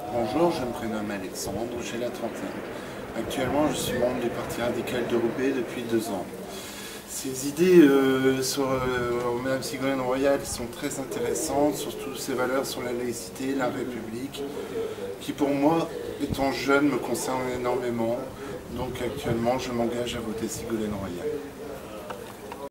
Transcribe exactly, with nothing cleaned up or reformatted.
Bonjour, je me prénomme Alexandre, j'ai la trentaine. Actuellement, je suis membre du Parti radical de Roubaix depuis deux ans. Ces idées euh, sur euh, Madame Ségolène Royal sont très intéressantes, surtout ses valeurs sur la laïcité, la République, qui pour moi, étant jeune, me concernent énormément. Donc actuellement, je m'engage à voter Ségolène Royal.